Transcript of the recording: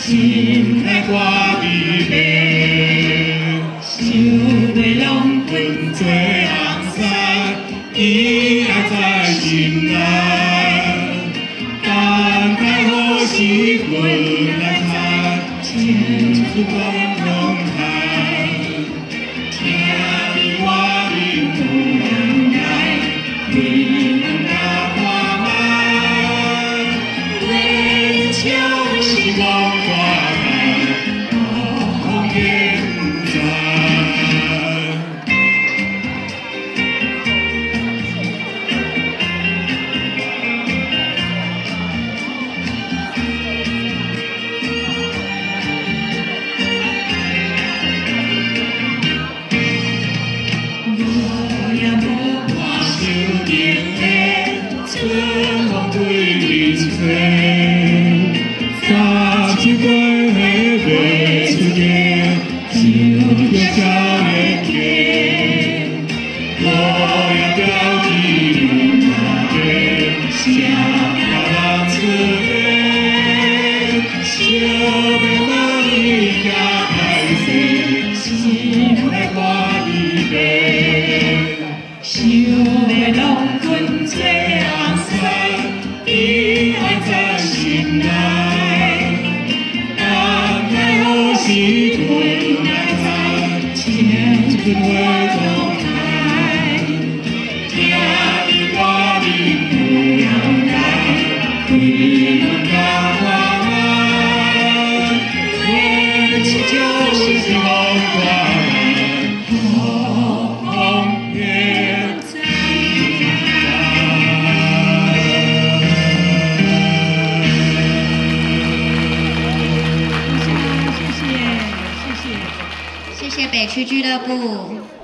心内挂美丽，想要拢分做红衫，伊还在心内。等待好时分来看，千出光荣海，听你我的不能来，你能那花来，为求是光花开，红颜在。春风对面吹，三七过岁月出夜，就着少年家。我也标记路下边，下人出现，小妹妹也歹势，心内挂美丽，想要拢分做红衫。伊还在心内，等待好时分来看，千春花中开，听你我的不要来，归拢甲花来，为就是红花来，红颜在。 谢谢北区俱乐部。